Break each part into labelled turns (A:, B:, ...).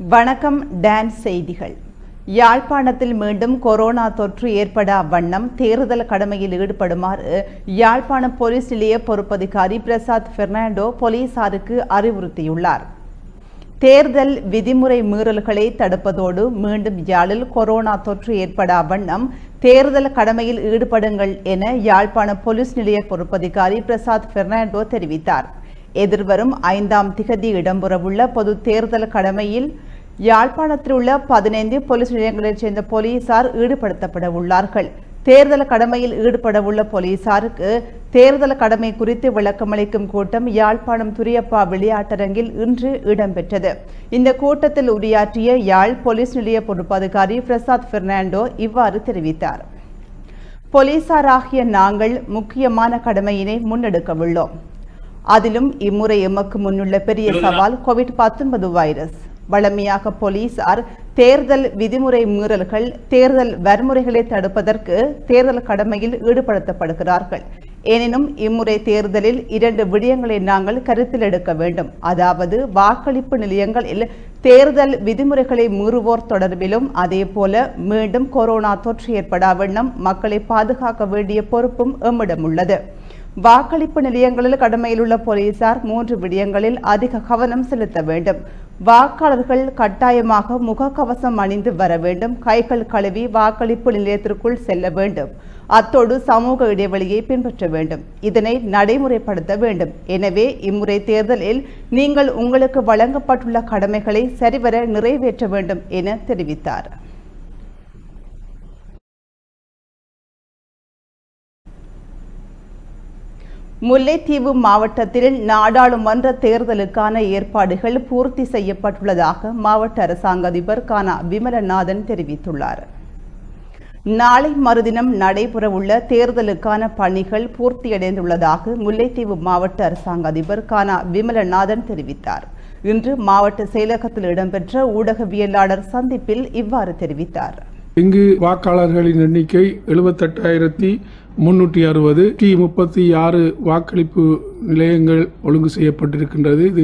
A: வணக்கம் டான் செய்திகள். யாழ்ப்பாணத்தில் மீண்டும் கொரோனா தொற்று ஏற்படா வண்ணம் தேர்தல் கடமையில் ஈடுபடுமாறு யாழ்ப்பாணம் போலீஸ் நிலைய பொறுப்பதிகாரி பிரசாத் பெர்னாண்டோ போலீசாருக்கு அறிவுறுத்தியுள்ளார். தேர்தல் விதிமுறை மீறல்களை தடுப்பதோடு மீண்டும் யாழில் கொரோனா தொற்று ஏற்படா வண்ணம் தேர்தல் கடமையில் ஈடுபடுங்கள் என யாழ்ப்பாணம் போலீஸ் நிலைய பொறுப்பதிகாரி பிரசாத் பெர்னாண்டோ தெரிவித்தார். எதிர்வரும் 5ஆம் திகதி இடம்பெறவுள்ள பொது தேர்தல் கடமையில் யாழ்ப்பாணத்தில் உள்ள 15 போலீஸ் நிலையங்களைச் சேர்ந்த போலீசார் ஈடுபடுத்தப்பட உள்ளார்கள். தேர்தல் கடமையில் ஈடுபடவுள்ள போலீசாருக்கு தேர்தல் கடமை குறித்து விளக்கமளிக்கும் கூட்டம் யாழ்ப்பாணம் துரியப்பா விளையாட்டரங்கில் இன்று இடம்பெற்றது. இந்த கூட்டத்தில் உரையாற்றிய யாழ் போலீஸ் நிலைய பொறுப்பதிகாரி பிரசாத் பெர்னாண்டோ இவ்வாறு தெரிவித்தார். போலீசாராகிய நாங்கள் முக்கியமான கடமையினை முன்னெடுக்கவுள்ளோம். அதிலும் இம்முறை எமக்கு முன்னுள்ள பெரிய சவால் கோவிட்-19 வைரஸ். வழமையாக போலீசார் தேர்தல் விதிமுறை மீறல்கள், தேர்தல் வன்முறைகளை தடுப்பதற்கு தேர்தல் கடமையில் ஈடுபடுத்தப்படுகிறார்கள். எனினும் இம்முறை தேர்தலில் 2 விடயங்களை நாங்கள் கருத்தில் எடுக்க வேண்டும். அதாவது வாக்களிப்பு நிலையங்களில் தேர்தல் விதிமுறைகளை மீறுவோர் தொடர்பிலும் அதேபோல மீண்டும் கொரோனா தொற்று ஏற்படா வண்ணம் மக்களை பாதுகாக்க வேண்டிய பொறுப்பும் எம்மிடம் உள்ளது. வாக்களிப்பு நிலையங்களில் கடமையில் உள்ள போலீசார் 3 விடயங்களில் அதிக கவனம் செலுத்த வேண்டும். வாக்காளர்கள் கட்டாயமாக முகக்கவசம் அணிந்து வர வேண்டும். கைகள் கழுவி வாக்களிப்பு நிலையத்திற்குள் செல்ல வேண்டும். அத்தோடு சமூக இடைவெளியை பின்பற்ற வேண்டும். இதனை நடைமுறைப்படுத்த வேண்டும். எனவே இம்முறை தேர்தலில் நீங்கள் உங்களுக்கு வழங்கப்பட்டுள்ள கடமைகளை சரிவர நிறைவேற்ற வேண்டும் என தெரிவித்தார். முல்லைத்தீவு மாவட்டத்தில் நாடாளுமன்ற தேர்தலுக்கான ஏற்பாடுகள் பூர்த்தி செய்யப்பட்டுள்ளதாக மாவட்ட அரசாங்க அதிபர் கானா விமலநாதன் தெரிவித்துள்ளார். நாளை மறுதினம் நடைபெறவுள்ள தேர்தலுக்கான பணிகள் பூர்த்தியடைந்துள்ளதாக முல்லைத்தீவு மாவட்ட அரசாங்க அதிபர் கானா விமலநாதன் தெரிவித்தார். இன்று மாவட்ட செயலகத்தில் இடம்பெற்ற ஊடகவியலாளர் சந்திப்பில் இவ்வாறு தெரிவித்தார்.
B: இங்கு வாக்காளர்களின் எண்ணிக்கை 78,360, 136 வாக்களிப்பு நிலையங்கள் ஒழுங்கு செய்யப்பட்டிருக்கின்றது. இது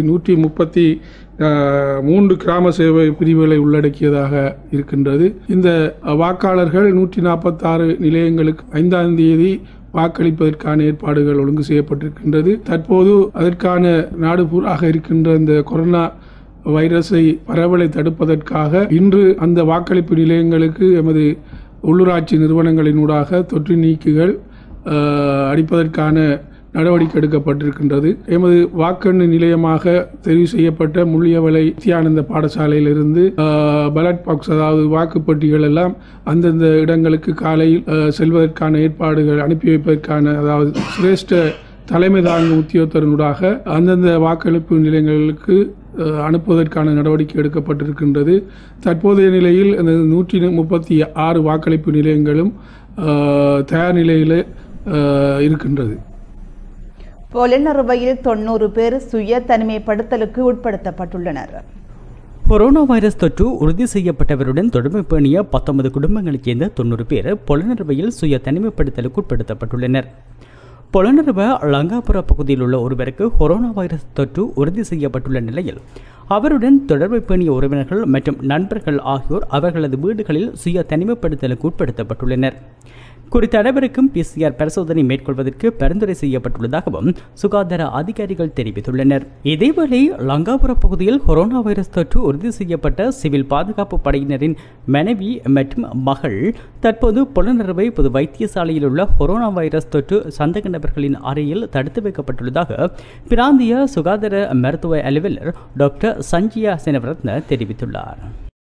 B: 133 கிராம சேவை பிரிவுகளை உள்ளடக்கியதாக இருக்கின்றது. இந்த வாக்காளர்கள் 146 நிலையங்களுக்கு 5ஆம் தேதி வாக்களிப்பதற்கான ஏற்பாடுகள் ஒழுங்கு செய்யப்பட்டிருக்கின்றது. தற்போது அதற்கான நாடு பூராக இருக்கின்ற இந்த கொரோனா வைரஸை பரவலை தடுப்பதற்காக இன்று அந்த வாக்களிப்பு நிலையங்களுக்கு எமது உள்ளூராட்சி நிறுவனங்களினூடாக தொற்று நீக்கிகள் அளிப்பதற்கான நடவடிக்கை எடுக்கப்பட்டிருக்கின்றது. எமது வாக்கெண்ணு நிலையமாக தெரிவு செய்யப்பட்ட முள்ளியவளை நித்யானந்த பாடசாலையிலிருந்து பேலட் பாக்ஸ், அதாவது வாக்குப்பட்டிகள் எல்லாம் அந்தந்த இடங்களுக்கு காலையில் செல்வதற்கான ஏற்பாடுகள் அனுப்பி வைப்பதற்கான, அதாவது சிரேஷ்ட தலைமை தாங்கும் உத்தியோகத்தரனூடாக அந்தந்த வாக்களிப்பு நிலையங்களுக்கு அனுப்புவதற்கான நடவடிக்கை எடுக்கப்பட்டிருக்கின்றது. தற்போதைய நிலையில் 136 வாக்களிப்பு நிலையங்களும் தயார் நிலையில் இருக்கின்றது.
A: பொலனறுவையில் 90 பேர் சுய தனிமைப்படுத்தலுக்கு உட்படுத்தப்பட்டுள்ளனர்.
C: கொரோனா வைரஸ் தொற்று உறுதி செய்யப்பட்டவருடன் தொடர்பு பேணிய 19 குடும்பங்களைச் சேர்ந்த 90 பேர் பொலனறுவையில் சுய தனிமைப்படுத்தலுக்கு உட்படுத்தப்பட்டுள்ளனர். பொலனறுவ லங்காபுர பகுதியில் உள்ள ஒருவருக்கு கொரோனா வைரஸ் தொற்று உறுதி செய்யப்பட்டுள்ள நிலையில் அவருடன் தொடர்பு பேணிய உறவினர்கள் மற்றும் நண்பர்கள் ஆகியோர் அவர்களது வீடுகளில் சுய தனிமைப்படுத்தலுக்கு உட்படுத்தப்பட்டுள்ளனர். குறித்த அனைவருக்கும் PCR பரிசோதனை மேற்கொள்வதற்கு பரிந்துரை செய்யப்பட்டுள்ளதாகவும் சுகாதார அதிகாரிகள் தெரிவித்துள்ளனர். இதேவேளை லங்காபுர பகுதியில் கொரோனா வைரஸ் தொற்று உறுதி செய்யப்பட்ட சிவில் பாதுகாப்பு படையினரின் மனைவி மற்றும் மகள் தற்போது பொலனறுவை பொது வைத்தியசாலையில் உள்ள கொரோனா வைரஸ் தொற்று சந்தேக நபர்களின் அறையில் தடுத்து வைக்கப்பட்டுள்ளதாக பிராந்திய சுகாதார மருத்துவ அலுவலர் டாக்டர் சஞ்சியா செனவரத்ன தெரிவித்துள்ளார்.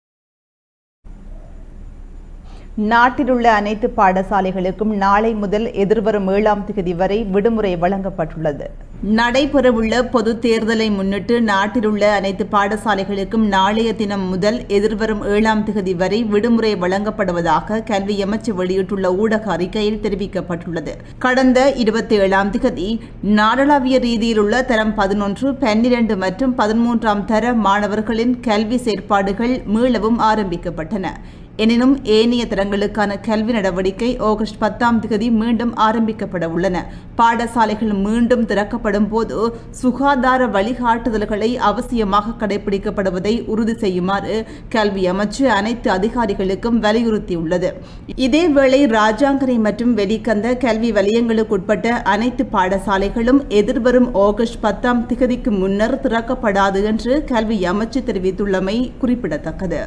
A: நாட்டில் உள்ள அனைத்து பாடசாலைகளுக்கும் நாளை முதல் எதிர்வரும் 7ஆம் தேதி வரை விடுமுறை வழங்கப்பட்டுள்ளது. நடைபெறவுள்ள பொது தேர்தலை முன்னிட்டு நாட்டில் உள்ள அனைத்து பாடசாலைகளுக்கும் நாளைய தினம் முதல் எதிர்வரும் 7ஆம் தேதி வரை விடுமுறை வழங்கப்படுவதாக கல்வி அமைச்சு வெளியிட்டுள்ள ஊடக அறிக்கையில் தெரிவிக்கப்பட்டுள்ளது. கடந்த 27ஆம் தேதி நாடளாவிய ரீதியில் உள்ள தரம் 11, 12 மற்றும் 13ஆம் தர மாணவர்களின் கல்வி செயற்பாடுகள் மீளவும் ஆரம்பிக்கப்பட்டன. எனினும் ஏனைய தரங்களுக்கான கல்வி நடவடிக்கை ஆகஸ்ட் 10ஆம் தேதி மீண்டும் ஆரம்பிக்கப்பட உள்ளன. பாடசாலைகள் மீண்டும் திறக்கப்படும் போது சுகாதார வழிகாட்டுதல்களை அவசியமாக கடைபிடிக்கப்படுவதை உறுதி செய்யுமாறு கல்வி அமைச்சு அனைத்து அதிகாரிகளுக்கும் வலியுறுத்தியுள்ளது. இதேவேளை ராஜாங்கரை மற்றும் வெலிகந்த கல்வி வலயங்களுக்குட்பட்ட அனைத்து பாடசாலைகளும் எதிர்வரும் ஆகஸ்ட் 10ஆம் தேதிக்கு முன்னர் திறக்கப்படாது என்று கல்வி அமைச்சு தெரிவித்துள்ளமை குறிப்பிடத்தக்கது.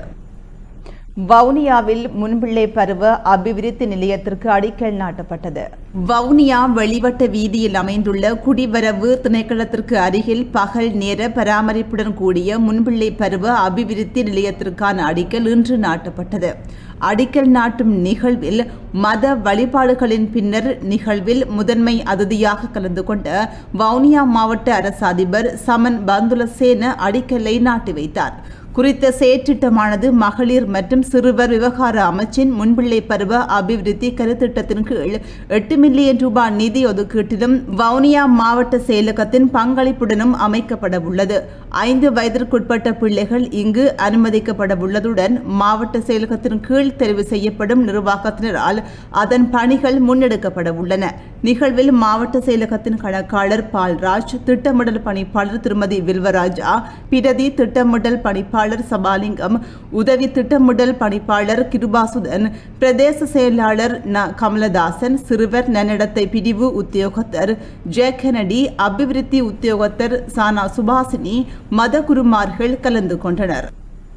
A: வவுனியாவில் முன்பிள்ளை பருவ அபிவிருத்தி நிலையத்திற்கு அடிக்கல் நாட்டப்பட்டது. வவுனியா வெளிவட்ட வீதியில் அமைந்துள்ள குடிவரவு திணைக்களத்திற்கு அருகில் பகல் நேர பராமரிப்புடன் கூடிய முன்பிள்ளை பருவ அபிவிருத்தி நிலையத்திற்கான அடிக்கல் இன்று நாட்டப்பட்டது. அடிக்கல் நாட்டும் நிகழ்வில் மத வழிபாடுகளின் பின்னர் நிகழ்வில் முதன்மை அதிதியாக கலந்து கொண்ட வவுனியா மாவட்ட அரசு அதிபர் சமன் பந்துலசேன அடிக்கல்லை நாட்டி வைத்தார். குறித்த செயற்றிட்டமானது மகளிர் மற்றும் சிறுவர் விவகார அமைச்சின் முன்பிள்ளை பருவ அபிவிருத்தி கருத்திட்டத்தின் கீழ் 8 மில்லியன் ரூபாய் நிதி ஒதுக்கீட்டிலும் வவுனியா மாவட்ட செயலகத்தின் பங்களிப்புடனும் அமைக்கப்பட உள்ளது. 5 வயதிற்குட்பட்ட பிள்ளைகள் இங்கு அனுமதிக்கப்பட உள்ளதுடன் மாவட்ட செயலகத்தின் கீழ் தெரிவு செய்யப்படும் நிர்வாகத்தினரால் அதன் பணிகள் முன்னெடுக்கப்பட உள்ளன. நிகழ்வில் மாவட்ட செயலகத்தின் கணக்காளர் பால்ராஜ், திட்டமிடல் பணிப்பாளர் திருமதி வில்வராஜா, பிரதி திட்டமிடல் பணிப்பாளர் சபாலிங்கம், உதவி திட்டமிடல் பணிப்பாளர் கிருபாசுதன், பிரதேச செயலாளர் கமலதாசன், சிறுவர் நன்னடத்தை பிரிவு உத்தியோகத்தர் ஜெகனடி, அபிவிருத்தி உத்தியோகத்தர் சானா சுபாசினி, மதகுருமார்கள் கலந்து கொண்டனர்.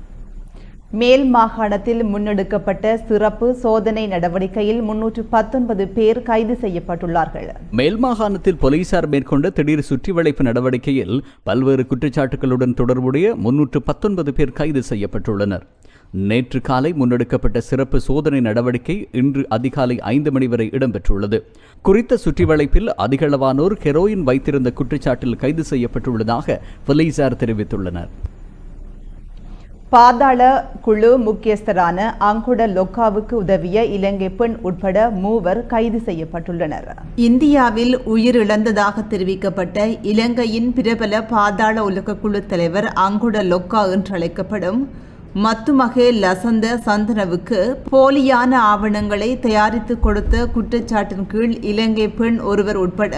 A: மேல் மாகாணத்தில் முன்னெடுக்கப்பட்ட சிறப்பு சோதனை நடவடிக்கையில் 319 பேர் கைது செய்யப்பட்டுள்ளார்கள்.
C: மேல் மாகாணத்தில் போலீசார் மேற்கொண்ட திடீர் சுற்றிவளைப்பு நடவடிக்கையில் பல்வேறு குற்றச்சாட்டுகளுடன் தொடர்புடைய 319 பேர் கைது செய்யப்பட்டுள்ளனர். நேற்று காலை முன்னெடுக்கப்பட்ட சிறப்பு சோதனை நடவடிக்கை இன்று அதிகாலை 5 மணி வரை இடம்பெற்றுள்ளது. குறித்த சுற்றிவளைப்பில் அதிகளவானோர் ஹெரோயின் வைத்திருந்த குற்றச்சாட்டில் கைது செய்யப்பட்டுள்ளதாக போலீசார் தெரிவித்துள்ளனர்.
A: பாதாள குழு முக்கியஸ்தரான அங்குட லொக்காவுக்கு உதவிய இலங்கை பெண் உட்பட 3 கைது செய்யப்பட்டுள்ளனர். இந்தியாவில் உயிரிழந்ததாக தெரிவிக்கப்பட்ட இலங்கையின் பிரபல பாதாள உலக குழு தலைவர் அங்குட லொக்கா என்று அழைக்கப்படும் மத்துமகே லசந்த சந்தனவுக்கு போலியான ஆவணங்களை தயாரித்து கொடுத்த குற்றச்சாட்டின் கீழ் இலங்கை பெண் ஒருவர் உட்பட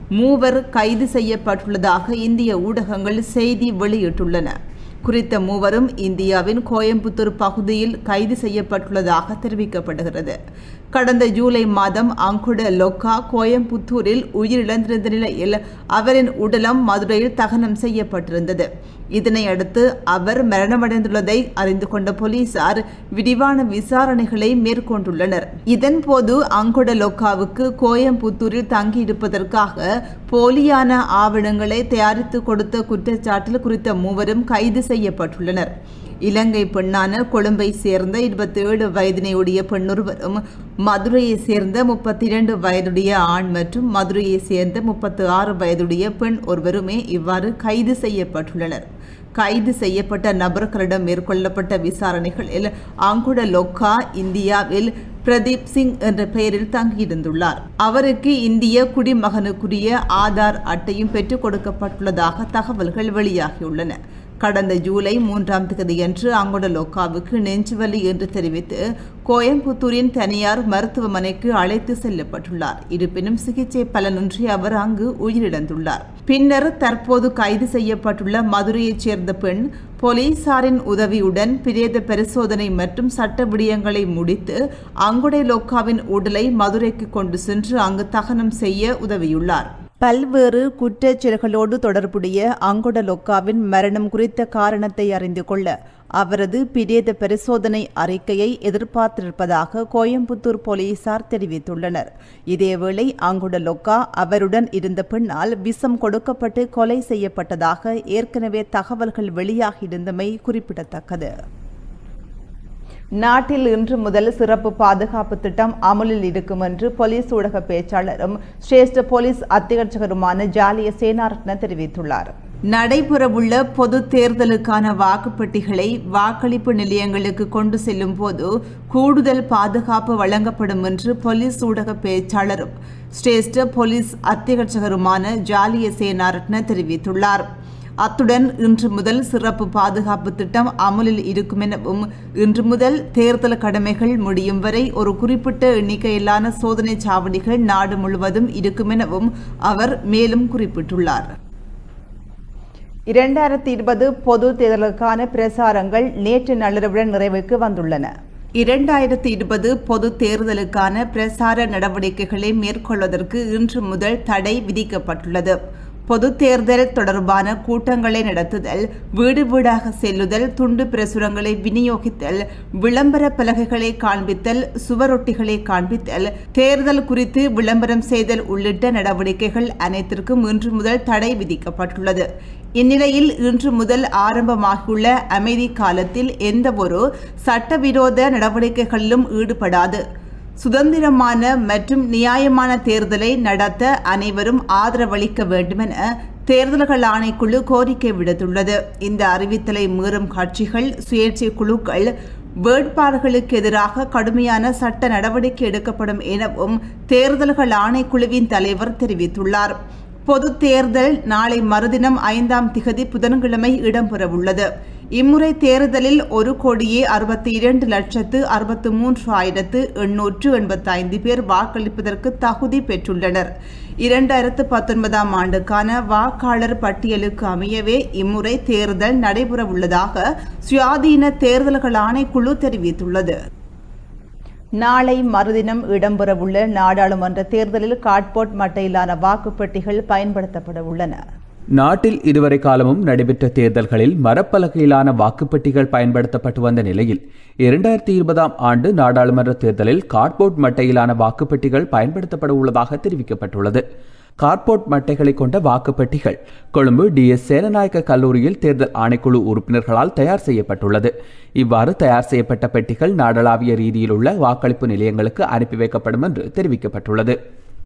A: 3 கைது செய்யப்பட்டுள்ளதாக இந்திய ஊடகங்கள் செய்தி வெளியிட்டுள்ளன. குறித்த 3வரும் இந்தியாவின் கோயம்புத்தூர் பகுதியில் கைது செய்யப்பட்டுள்ளதாக தெரிவிக்கப்படுகிறது. கடந்த ஜூலை மாதம் அங்குட லொக்கா கோயம்புத்தூரில் உயிரிழந்திருந்த நிலையில் அவரின் உடலம் மதுரையில் தகனம் செய்யப்பட்டிருந்தது. இதனையடுத்து அவர் மரணமடைந்துள்ளதை அறிந்து கொண்ட போலீசார் விரிவான விசாரணைகளை மேற்கொண்டுள்ளனர். இதன்போது அங்குட லொக்காவுக்கு கோயம்புத்தூரில் தங்கியிருப்பதற்காக போலியான ஆவணங்களை தயாரித்து கொடுத்த குற்றச்சாட்டில் குறித்த 3வரும் கைது செய்யப்பட்டுள்ளனர். இலங்கை பெண்ணான கொழும்பை சேர்ந்த 27 வயதினையுடைய பெண்ணொருவரும், மதுரையை சேர்ந்த 32 வயதுடைய ஆண் மற்றும் மதுரையை சேர்ந்த 36 வயதுடைய பெண் ஒருவருமே இவ்வாறு கைது செய்யப்பட்டுள்ளனர். கைது செய்யப்பட்ட நபர்களிடம் மேற்கொள்ளப்பட்ட விசாரணைகளில் அங்குட லொக்கா இந்தியாவில் பிரதீப் சிங் என்ற பெயரில் தங்கியிருந்துள்ளார். அவருக்கு இந்திய குடிமகனுக்குரிய ஆதார் அட்டையும் பெற்றுக் கொடுக்கப்பட்டுள்ளதாக தகவல்கள் வெளியாகியுள்ளன. கடந்த ஜூலை 3ஆம் தேதியன்று அங்குட லொக்காவுக்கு நெஞ்சுவலி என்று தெரிவித்து கோயம்புத்தூரின் தனியார் மருத்துவமனைக்கு அழைத்து செல்லப்பட்டுள்ளார். இருப்பினும் சிகிச்சை பலனின்றி அவர் அங்கு உயிரிழந்துள்ளார். பின்னர் தற்போது கைது செய்யப்பட்டுள்ள மதுரையைச் சேர்ந்த பெண் போலீசாரின் உதவியுடன் பிரேத பரிசோதனை மற்றும் சட்ட விடயங்களை முடித்து அங்குட லொக்காவின் உடலை மதுரைக்கு கொண்டு சென்று அங்கு தகனம் செய்ய உதவியுள்ளார். பல்வேறு குற்றச்செயல்களோடு தொடர்புடைய அங்குட லொக்காவின் மரணம் குறித்த காரணத்தை அறிந்து கொள்ள அவரது பிரேத பரிசோதனை அறிக்கையை எதிர்பார்த்திருப்பதாக கோயம்புத்தூர் போலீசார் தெரிவித்துள்ளனர். இதேவேளை அங்குட லொக்கா அவருடன் இருந்த பெண்ணால் விஷம் கொடுக்கப்பட்டு கொலை செய்யப்பட்டதாக ஏற்கனவே தகவல்கள் வெளியாகியிருந்தமை குறிப்பிடத்தக்கது. நாட்டில் இன்று முதல் சிறப்பு பாதுகாப்பு திட்டம் அமலில் இருக்கும் என்று போலீஸ் ஊடக பேச்சாளரும் சிரேஷ்ட போலீஸ் அத்தியட்சகருமான ஜாலிய சேனாரத்ன தெரிவித்துள்ளார். நடைபெறவுள்ள பொது தேர்தலுக்கான வாக்குப்பெட்டிகளை வாக்களிப்பு நிலையங்களுக்கு கொண்டு செல்லும் போது கூடுதல் பாதுகாப்பு வழங்கப்படும் என்று போலீஸ் ஊடக பேச்சாளரும் சிரேஷ்ட போலீஸ் அத்தியட்சகருமான ஜாலிய சேனாரத்ன தெரிவித்துள்ளார். அத்துடன் இன்று முதல் சிறப்பு பாதுகாப்பு திட்டம் அமலில் இருக்கும் எனவும் இன்று முதல் தேர்தல் கடமைகள் முடியும் வரை ஒரு குறிப்பிட்ட எண்ணிக்கையிலான சோதனை சாவடிகள் நாடு முழுவதும் இருக்கும் எனவும் அவர் மேலும் குறிப்பிட்டுள்ளார். 2020 பொது தேர்தலுக்கான பிரசாரங்கள் நேற்று நள்ளிரவுடன் நிறைவுக்கு வந்துள்ளன. 2020 பொது தேர்தலுக்கான பிரசார நடவடிக்கைகளை மேற்கொள்வதற்கு இன்று முதல் தடை விதிக்கப்பட்டுள்ளது. பொது தேர்தல் தொடர்பான கூட்டங்களை நடத்துதல், வீடு வீடாக செல்லுதல், துண்டு பிரசுரங்களை விநியோகித்தல், விளம்பர பலகைகளை காண்பித்தல், சுவரொட்டிகளை காண்பித்தல், தேர்தல் குறித்து விளம்பரம் செய்தல் உள்ளிட்ட நடவடிக்கைகள் அனைத்திற்கும் இன்று முதல் தடை விதிக்கப்பட்டுள்ளது. இந்நிலையில் இன்று முதல் ஆரம்பமாகியுள்ள அமைதி காலத்தில் எந்தவொரு சட்டவிரோத நடவடிக்கைகளிலும் ஈடுபடாது சுதந்திரமான மற்றும் நியாயமான தேர்தலை நடத்த அனைவரும் ஆதரவளிக்க வேண்டுமென தேர்தல்கள் ஆணைக்குழு கோரிக்கை விடுத்துள்ளது. இந்த அறிவித்தலை மீறும் கட்சிகள், சுயேட்சை குழுக்கள், வேட்பாளர்களுக்கு எதிராக கடுமையான சட்ட நடவடிக்கை எடுக்கப்படும் எனவும் தேர்தல்கள் ஆணைக்குழுவின் தலைவர் தெரிவித்துள்ளார். பொது தேர்தல் நாளை மறுதினம் 5ஆம் திகதி புதன்கிழமை இடம்பெறவுள்ளது. இம்முறை தேர்தலில் 1,62,63,885 பேர் வாக்களிப்பதற்கு தகுதி பெற்றுள்ளனர். 2019ஆம் ஆண்டுக்கான வாக்காளர் பட்டியலுக்கு அமையவே இம்முறை தேர்தல் நடைபெறவுள்ளதாக சுயாதீன தேர்தல்கள் ஆணைக்குழு தெரிவித்துள்ளது. நாளை மறுதினம் இடம்பெறவுள்ள நாடாளுமன்ற தேர்தலில் கார்ட்போர்ட் மட்டையிலான வாக்குப்பெட்டிகள் பயன்படுத்தப்பட உள்ளன.
D: நாட்டில் இதுவரை காலமும் நடைபெற்ற தேர்தல்களில் மரப்பலகையிலான வாக்குப்பெட்டிகள் பயன்படுத்தப்பட்டு வந்த நிலையில் 2020ஆம் ஆண்டு நாடாளுமன்ற தேர்தலில் கார்ட்போர்ட் மட்டையிலான வாக்குப்பெட்டிகள் பயன்படுத்தப்பட உள்ளதாக தெரிவிக்கப்பட்டுள்ளது. கார்ட்போர்ட் மட்டைகளை கொண்ட வாக்குப்பெட்டிகள் கொழும்பு டிஎஸ் சேனநாயக்க கல்லூரியில் தேர்தல் ஆணைக்குழு உறுப்பினர்களால் தயார் செய்யப்பட்டுள்ளது. இவ்வாறு தயார் செய்யப்பட்ட பெட்டிகள் நாடளாவிய ரீதியில் உள்ள வாக்களிப்பு நிலையங்களுக்கு அனுப்பி வைக்கப்படும் என்று தெரிவிக்கப்பட்டுள்ளது.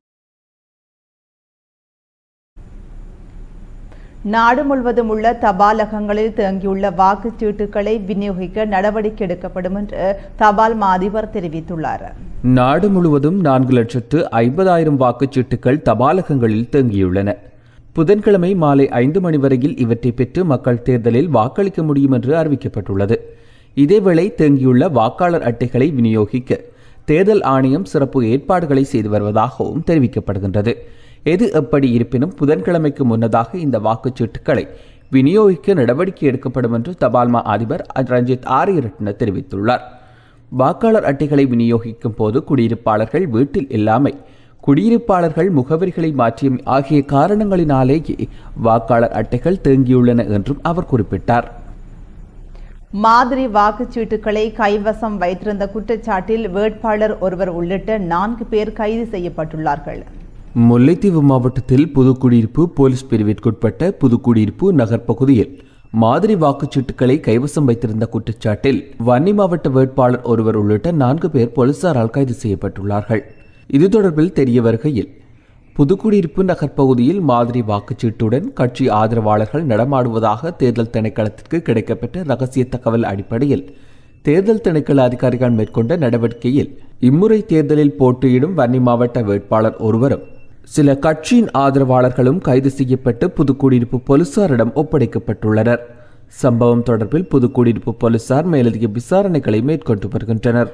A: நாடு முழுவதும் உள்ள தபாலகங்களில் தேங்கியுள்ள வாக்குச்சீட்டுகளை விநியோகிக்க நடவடிக்கை எடுக்கப்படும் என்று தபால் மா அதிபர் தெரிவித்துள்ளார்.
D: நாடு முழுவதும் 4,50,000 வாக்குச்சீட்டுகள் தபாலகங்களில் தேங்கியுள்ளன. புதன்கிழமை மாலை 5 மணி வரையில் இவற்றை பெற்று மக்கள் தேர்தலில் வாக்களிக்க முடியும் என்று அறிவிக்கப்பட்டுள்ளது. இதேவேளை தேங்கியுள்ள வாக்காளர் அட்டைகளை விநியோகிக்க தேர்தல் ஆணையம் சிறப்பு ஏற்பாடுகளை செய்து வருவதாகவும் தெரிவிக்கப்படுகின்றது. எது எப்படி இருப்பினும் புதன்கிழமைக்கு முன்னதாக இந்த வாக்குச்சீட்டுகளை விநியோகிக்க நடவடிக்கை எடுக்கப்படும் என்று தபால்மா அதிபர் ரஞ்சித் ஆரியரட்ன தெரிவித்துள்ளார். வாக்காளர் அட்டைகளை விநியோகிக்கும் போது குடியிருப்பாளர்கள் வீட்டில் இல்லாமை, குடியிருப்பாளர்கள் முகவரிகளை மாற்றியம் ஆகிய காரணங்களினாலேயே வாக்காளர் அட்டைகள் தேங்கியுள்ளன என்றும் அவர் குறிப்பிட்டார்.
A: மாதிரி வாக்குச்சீட்டுகளை கைவசம் வைத்திருந்த குற்றச்சாட்டில் வேட்பாளர் ஒருவர் உள்ளிட்ட 4 பேர் கைது செய்யப்பட்டுள்ளார்கள்.
D: முல்லைத்தீவு மாவட்டத்தில் புதுக்குடியிருப்பு போலீஸ் பிரிவிற்குட்பட்ட புதுக்குடியிருப்பு நகர் பகுதியில் மாதிரி வாக்குச்சீட்டுகளை கைவசம் வைத்திருந்த குற்றச்சாட்டில் வன்னி மாவட்ட வேட்பாளர் ஒருவர் உள்ளிட்ட 4 பேர் போலீசாரால் கைது செய்யப்பட்டுள்ளார்கள். இது தொடர்பில் தெரிய வருகையில் புதுக்குடியிருப்பு நகர் பகுதியில் மாதிரி வாக்குச்சீட்டுடன் கட்சி ஆதரவாளர்கள் நடமாடுவதாக தேர்தல் திணைக்களத்திற்கு கிடைக்கப்பட்ட ரகசிய தகவல் அடிப்படையில் தேர்தல் திணைக்கள அதிகாரிகள் மேற்கொண்ட நடவடிக்கையில் இம்முறை தேர்தலில் போட்டியிடும் வன்னி மாவட்ட வேட்பாளர் ஒருவரும் சில கட்சியின் ஆதரவாளர்களும் கைது செய்யப்பட்டு புதுக்குடியிருப்பு போலீசாரிடம் ஒப்படைக்கப்பட்டுள்ளனர். சம்பவம் தொடர்பில் புதுக்குடியிருப்பு போலீசார் மேலதிக விசாரணைகளை மேற்கொண்டு வருகின்றனர்.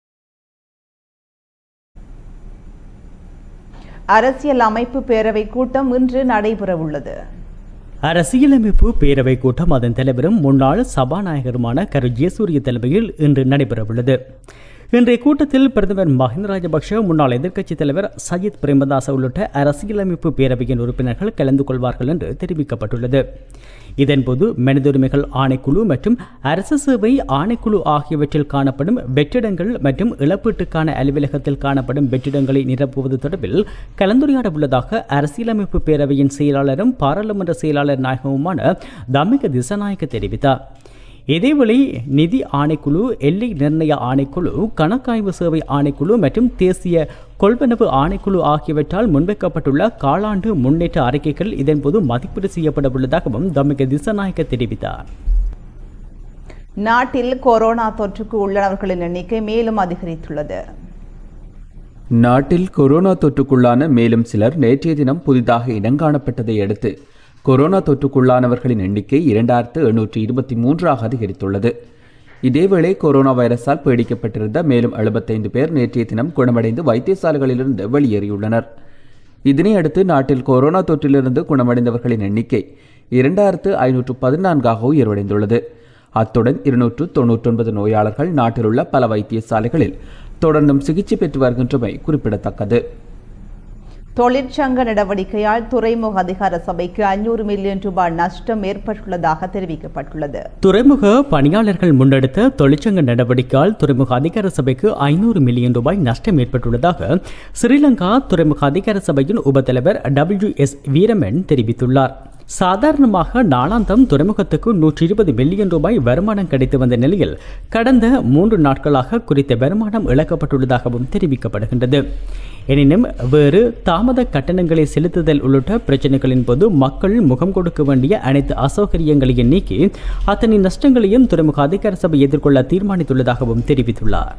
A: அரசியல் அமைப்பு பேரவை கூட்டம் இன்று நடைபெறவுள்ளது.
C: அரசியலமைப்பு பேரவை கூட்டம் அதன் தலைவரும் முன்னாள் சபாநாயகருமான கரு ஜெயசூரிய தலைமையில் இன்று நடைபெறவுள்ளது. இன்றைய கூட்டத்தில் பிரதமர் மஹிந்த ராஜபக்ஷ, முன்னாள் எதிர்க்கட்சித் தலைவர் சஜித் பிரேமதாச உள்ளிட்ட அரசியலமைப்பு பேரவையின் உறுப்பினர்கள் கலந்து கொள்வார்கள் என்று தெரிவிக்கப்பட்டுள்ளது. இதன்போது மனித உரிமைகள் ஆணைக்குழு மற்றும் அரசு சேவை ஆணைக்குழு ஆகியவற்றில் காணப்படும் வெற்றிடங்கள் மற்றும் இழப்பீட்டுக்கான அலுவலகத்தில் காணப்படும் வெற்றிடங்களை நிரப்புவது தொடர்பில் கலந்துரையாட உள்ளதாக அரசியலமைப்பு பேரவையின் செயலாளரும் பாராளுமன்ற செயலாளர் நாயகமுமான தம்மிக திசாநாயக்க தெரிவித்தார். இதேவேளை நிதி ஆணைக்குழு, எல்லை நிர்ணய ஆணைக்குழு, கணக்காய்வு சேவை ஆணைக்குழு மற்றும் தேசிய கொள்வனவு ஆணைக்குழு ஆகியவற்றால் முன்வைக்கப்பட்டுள்ள காலாண்டு முன்னேற்ற அறிக்கைகள் இதன்போது மதிப்பீடு செய்யப்பட உள்ளதாகவும் தம்மிக திசாநாயக்க தெரிவித்தார்.
A: நாட்டில் கொரோனா தொற்றுக்கு உள்ளவர்களின் எண்ணிக்கை மேலும் அதிகரித்துள்ளது.
D: நாட்டில் கொரோனா தொற்றுக்குள்ளான மேலும் சிலர் நேற்றைய தினம் புதிதாக இனங்காணப்பட்டதை அடுத்து கொரோனா தொற்றுக்குள்ளானவர்களின் எண்ணிக்கை 2723 அதிகரித்துள்ளது. இதேவேளை கொரோனா வைரஸால் பீடிக்கப்பட்டிருந்த மேலும் 75 பேர் நேற்றைய தினம் குணமடைந்து வைத்தியசாலைகளிலிருந்து வெளியேறியுள்ளனர். இதனையடுத்து நாட்டில் கொரோனா தொற்றிலிருந்து குணமடைந்தவர்களின் எண்ணிக்கை 2514 உயர்வடைந்துள்ளது. அத்துடன் 299 நோயாளர்கள் நாட்டில் உள்ள பல வைத்தியசாலைகளில் தொடர்ந்தும் சிகிச்சை பெற்று வருகின்றமை குறிப்பிடத்தக்கது.
A: தொழிற்சங்க நடவடிக்கையால் துறைமுக அதிகார சபைக்கு 500 மில்லியன் ரூபாய் நஷ்டம் ஏற்பட்டுள்ளதாக தெரிவிக்கப்பட்டுள்ளது.
C: துறைமுக பணியாளர்கள் முன்னெடுத்த தொழிற்சங்க நடவடிக்கையால் துறைமுக அதிகார சபைக்கு 500 மில்லியன் ரூபாய் நஷ்டம் ஏற்பட்டுள்ளதாக ஸ்ரீலங்கா துறைமுக அதிகார சபையின் உபத்தலைவர் WS வீரமன் தெரிவித்துள்ளார். சாதாரணமாக நாளாந்தம் துறைமுகத்துக்கு 120 மில்லியன் ரூபாய் வருமானம் கிடைத்து வந்த நிலையில் கடந்த 3 நாட்களாக குறித்த வருமானம் இழக்கப்பட்டுள்ளதாகவும் தெரிவிக்கப்படுகின்றது. எனினும் வேறு தாமத கட்டணங்களை செலுத்துதல் உள்ளிட்ட பிரச்சினைகளின் போது மக்கள் முகம் கொடுக்க வேண்டிய அனைத்து அசௌகரியங்களையும் நீக்கி அத்தனை நஷ்டங்களையும் துறைமுக அதிகார சபை எதிர்கொள்ள தீர்மானித்துள்ளதாகவும் தெரிவித்துள்ளார்.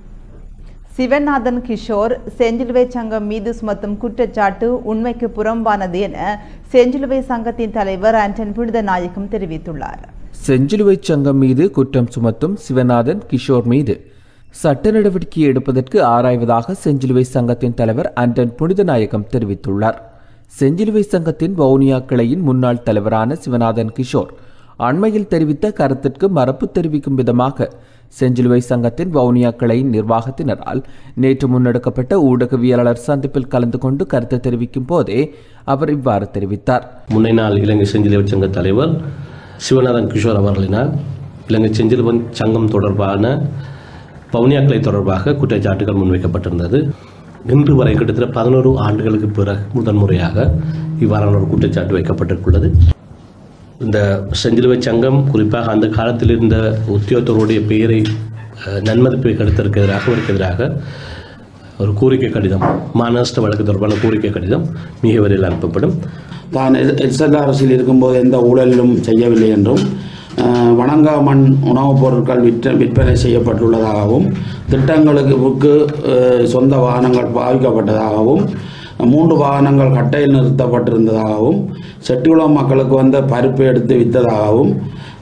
A: சிவநாதன் கிஷோர் செஞ்சிலுவை சங்கம் மீது சுமத்தும் குற்றச்சாட்டு உண்மைக்கு புறம்பானது என செஞ்சிலுவை சங்கத்தின் தலைவர் ஆண்டன் புனிதநாயகம் தெரிவித்துள்ளார்.
D: செஞ்சிலுவை சங்கம் மீது குற்றம் சுமத்தும் சிவநாதன் கிஷோர் மீது சட்ட நடவடிக்கை எடுப்பதற்கு ஆராய்வதாக செஞ்சிலுவை சங்கத்தின் தலைவர் ஆண்டன் புனிதநாயகம் தெரிவித்துள்ளார். செஞ்சிலுவை சங்கத்தின் வவுனியா கிளையின் முன்னாள் தலைவரான சிவநாதன் கிஷோர் அண்மையில் தெரிவித்த கருத்திற்கு மறுப்பு தெரிவிக்கும் விதமாக செஞ்சிலுவை சங்கத்தின் வவுனியா கிளையின் நிர்வாகத்தினரால் நேற்று முன்னெடுக்கப்பட்ட ஊடகவியலாளர் சந்திப்பில் கலந்து கொண்டு கருத்து தெரிவிக்கும் போதே அவர் இவ்வாறு தெரிவித்தார்.
E: முன்னை நாள் இலங்கை செஞ்சிலுவை சங்க தலைவர் சிவநாதன் கிஷோர் அவர்களினால் இலங்கை செஞ்சிலுவை சங்கம் தொடர்பான வவுனியா கிளை தொடர்பாக குற்றச்சாட்டுகள் முன்வைக்கப்பட்டிருந்தது. இன்று வரை கிட்டத்தட்ட 11 ஆண்டுகளுக்கு பிறகு முதன்முறையாக இவ்வாறான ஒரு குற்றச்சாட்டு வைக்கப்பட்டிருக்கிறது. இந்த செஞ்சிலுவை சங்கம் குறிப்பாக அந்த காலத்தில் இருந்த உத்தியோகத்தருடைய பெயரை நன்மதிப்பை கெடுத்ததற்கு எதிராக ஒரு கோரிக்கை கடிதம், மாநஷ்ட வழக்கு தொடர்பான கோரிக்கை கடிதம் மிக விரைவில் அனுப்பப்படும்.
F: தான் எஸ்எல் அரசில் இருக்கும்போது எந்த ஊழலும் செய்யவில்லை என்றும் வணங்கா மண் உணவுப் பொருட்கள் விற்பனை செய்யப்பட்டுள்ளதாகவும் திட்டங்களுக்கு சொந்த வாகனங்கள் பாவிக்கப்பட்டதாகவும் 3 வாகனங்கள் கட்டையில் நிறுத்தப்பட்டிருந்ததாகவும் செட்டிகுளம் மக்களுக்கு வந்த பருப்பு எடுத்து விற்றதாகவும்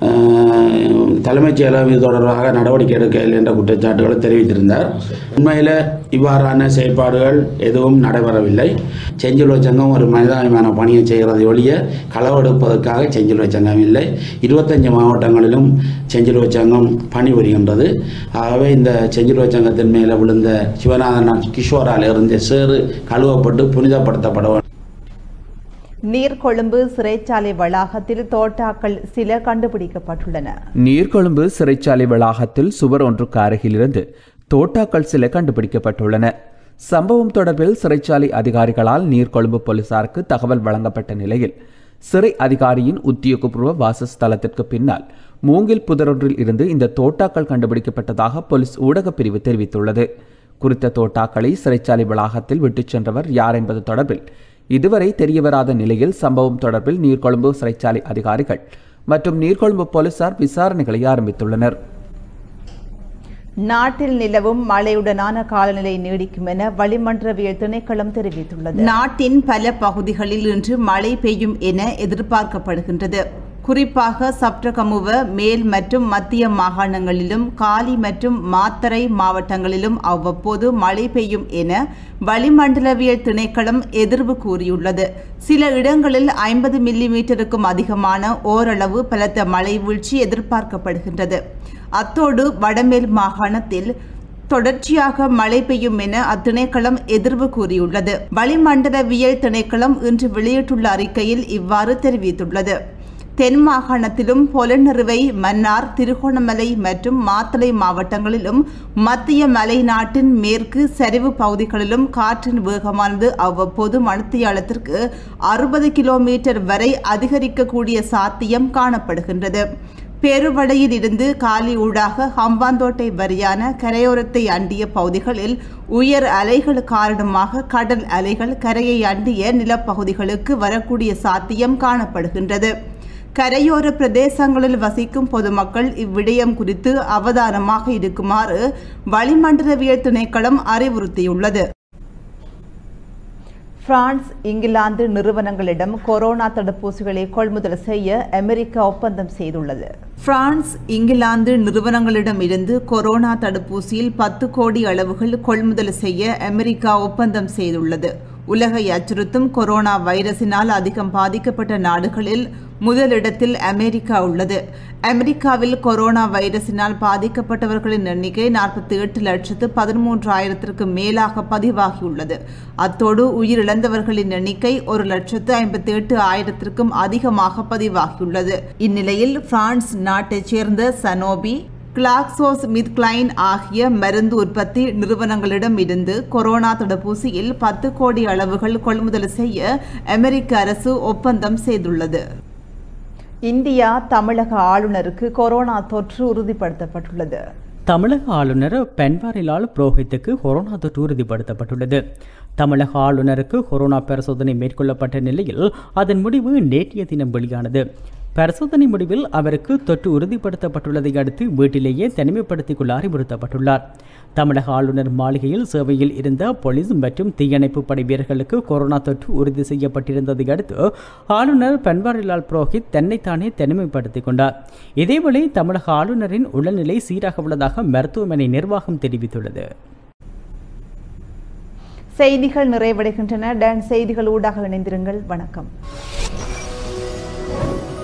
F: தலைமைச் செயலகம் இது தொடர்பாக நடவடிக்கை எடுக்கவில்லை என்ற குற்றச்சாட்டுகளை தெரிவித்திருந்தார். உண்மையில் இவ்வாறான செயற்பாடுகள் எதுவும் நடைபெறவில்லை. செஞ்சிலுவை சங்கம் ஒரு மனிதாபிமான பணியை செய்கிறது ஒழிய களவெடுப்பதற்காக செஞ்சிலுவை சங்கம் இல்லை. 25 மாவட்டங்களிலும் செஞ்சிலுவை சங்கம் பணிபுரிகின்றது. ஆகவே இந்த செஞ்சிலுவை சங்கத்தின் மேலே விழுந்த சிவநாதன் கிஷோரால் இருந்து சேறு கழுவப்பட்டு புனிதப்படுத்தப்பட வேண்டும்.
A: நீர்கொழும்பு சிறைச்சாலை வளாகத்தில் தோட்டாக்கள் சில கண்டுபிடிக்கப்பட்டுள்ளன.
D: நீர்கொழும்பு சிறைச்சாலை வளாகத்தில் சுவர் ஒன்றுக்கு அருகிலிருந்து தோட்டாக்கள் சில கண்டுபிடிக்கப்பட்டுள்ளன. சம்பவம் தொடர்பில் சிறைச்சாலை அதிகாரிகளால் நீர்கொழும்பு போலீசாருக்கு தகவல் வழங்கப்பட்ட நிலையில் சிறை அதிகாரியின் உத்தியோகபூர்வ வாசஸ்தலத்திற்கு பின்னால் மூங்கில் புதரொன்றில் இருந்து இந்த தோட்டாக்கள் கண்டுபிடிக்கப்பட்டதாக போலீஸ் ஊடகப் பிரிவு தெரிவித்துள்ளது. குறித்த தோட்டாக்களை சிறைச்சாலை வளாகத்தில் விட்டுச் சென்றவர் யார் என்பது தொடர்பில் இதுவரை தெரியவராத நிலையில் சம்பவம் தொடர்பில் நீர்கொழும்பு சிறைச்சாலை அதிகாரிகள் மற்றும் நீர்கொழும்பு போலீசார் விசாரணைகளை ஆரம்பித்துள்ளனர்.
A: நாட்டில் நிலவும் மழையுடனான காலநிலை நீடிக்கும் என வளிமண்டலவியல் திணைக்களம் தெரிவித்துள்ளது. நாட்டின் பல பகுதிகளில் இன்று மழை பெய்யும் என எதிர்பார்க்கப்படுகின்றது. குறிப்பாக சப்ரகமுவ மேல் மற்றும் மத்திய மாகாணங்களிலும் காலி மற்றும் மாத்தறை மாவட்டங்களிலும் அவ்வப்போது மழை பெய்யும் என வளிமண்டலவியல் திணைக்களம் எதிர்வு கூறியுள்ளது. சில இடங்களில் 50 மில்லிமீட்டருக்கும் அதிகமான ஓரளவு பலத்த மழை வீழ்ச்சி எதிர்பார்க்கப்படுகின்றது. அத்தோடு வடமேல் மாகாணத்தில் தொடர்ச்சியாக மழை பெய்யும் என அத்திணைக்களம் எதிர்வு கூறியுள்ளது. வளிமண்டலவியல் திணைக்களம் இன்று வெளியிட்டுள்ள அறிக்கையில் இவ்வாறு தெரிவித்துள்ளது. தென் மாகாணத்திலும் பொலனறுவை, மன்னார், திருகோணமலை மற்றும் மாத்தளை மாவட்டங்களிலும் மத்திய மலைநாட்டின் மேற்கு சரிவு பகுதிகளிலும் காற்றின் வேகமானது அவ்வப்போது மணித்தியாலத்திற்கு 60 கிலோமீட்டர் வரை அதிகரிக்கக்கூடிய சாத்தியம் காணப்படுகின்றது. பேருவடையில் இருந்து காலி ஊடாக ஹம்பாந்தோட்டை வரியான கரையோரத்தை அண்டிய பகுதிகளில் உயர் அலைகள் காரணமாக கடல் அலைகள் கரையை அண்டிய நிலப்பகுதிகளுக்கு வரக்கூடிய சாத்தியம் காணப்படுகின்றது. கரையோர பிரதேசங்களில் வசிக்கும் பொதுமக்கள் இவ்விடயம் குறித்து அவதானமாக இருக்குமாறு வளிமண்டலவியல் திணைக்களம் அறிவுறுத்தியுள்ளது. பிரான்ஸ் இங்கிலாந்து நிறுவனங்களிடம் கொரோனா தடுப்பூசிகளை கொள்முதல் செய்ய அமெரிக்கா ஒப்பந்தம் செய்துள்ளது. பிரான்ஸ் இங்கிலாந்து நிறுவனங்களிடம் இருந்து கொரோனா தடுப்பூசியில் 10 கோடி அளவுகள் கொள்முதல் செய்ய அமெரிக்கா ஒப்பந்தம் செய்துள்ளது. உலகை அச்சுறுத்தும் கொரோனா வைரஸினால் அதிகம் பாதிக்கப்பட்ட நாடுகளில் முதலிடத்தில் அமெரிக்கா உள்ளது. அமெரிக்காவில் கொரோனா வைரஸினால் பாதிக்கப்பட்டவர்களின் எண்ணிக்கை 48,13,000 மேலாக பதிவாகியுள்ளது. அத்தோடு உயிரிழந்தவர்களின் எண்ணிக்கை 1,58,000 அதிகமாக பதிவாகியுள்ளது. இந்நிலையில் பிரான்ஸ் நாட்டைச் சேர்ந்த சனோபி, கிளாக்ஸோஸ்மித்கிளைன் ஆகிய மருந்து உற்பத்தி நிறுவனங்களிடம் இருந்து கொரோனா தடுப்பூசியில் 10 கோடி அளவுகள் கொள்முதல் செய்ய அமெரிக்க அரசு ஒப்பந்தம் செய்துள்ளது. இந்தியா தமிழக ஆளுநருக்கு கொரோனா தொற்று உறுதிப்படுத்தப்பட்டுள்ளது.
C: தமிழக ஆளுநர் பன்வாரிலால் புரோஹித்துக்கு கொரோனா தொற்று உறுதிப்படுத்தப்பட்டுள்ளது. தமிழக ஆளுநருக்கு கொரோனா பரிசோதனை மேற்கொள்ளப்பட்ட நிலையில் அதன் முடிவு நேற்றைய தினம் வெளியானது. பரிசோதனை முடிவில் அவருக்கு தொற்று உறுதிப்படுத்தப்பட்டுள்ளதை அடுத்து வீட்டிலேயே தனிமைப்படுத்திக் கொள்ள அறிவுறுத்தப்பட்டுள்ளார். தமிழக ஆளுநர் மாளிகையில் சேவையில் இருந்த போலீஸ் மற்றும் தீயணைப்பு படை வீரர்களுக்கு கொரோனா தொற்று உறுதி செய்யப்பட்டிருந்ததை அடுத்து ஆளுநர் பன்வாரிலால் புரோஹித் தன்னைத்தானே தனிமைப்படுத்திக் கொண்டார். இதேவேளை தமிழக ஆளுநரின் உடல்நிலை சீராக உள்ளதாக மருத்துவமனை நிர்வாகம் தெரிவித்துள்ளது.
A: செய்திகள் நிறைவடைகின்றன. டான் செய்திகள் ஊடாக இணைந்திருங்கள். வணக்கம்.